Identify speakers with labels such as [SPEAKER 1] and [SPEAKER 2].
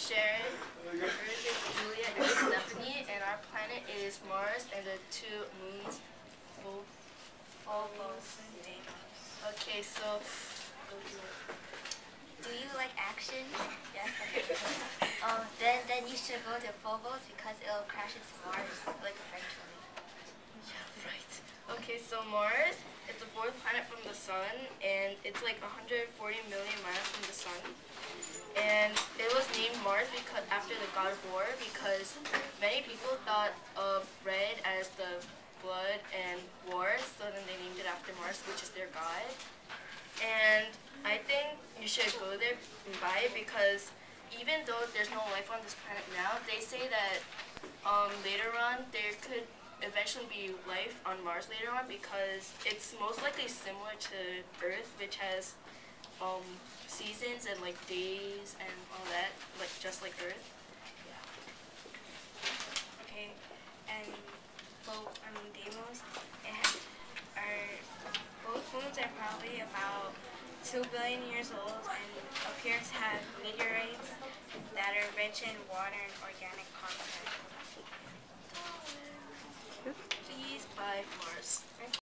[SPEAKER 1] Sharon, Earth is Julia, and Stephanie, and our planet is Mars, and the two moons, Phobos and Deimos. Okay, so
[SPEAKER 2] Do you like action?
[SPEAKER 1] yes,
[SPEAKER 2] Then you should go to Phobos because it'll crash into Mars, like eventually.
[SPEAKER 1] yeah, right. Okay, so Mars is the fourth planet from the sun, and it's like 140 million miles from the sun. And it was named Mars because after the god of war, because many people thought of red as the blood and war, so then they named it after Mars, which is their god. And I think you should go there and buy it because even though there's no life on this planet now, they say that later on there could eventually be life on Mars later on because it's most likely similar to Earth, which has seasons and like days and all that, like just like Earth.
[SPEAKER 2] Okay, and Deimos, both moons are probably about 2 billion years old and appear to have meteorites that are rich in water and organic content.
[SPEAKER 1] Please buy Mars.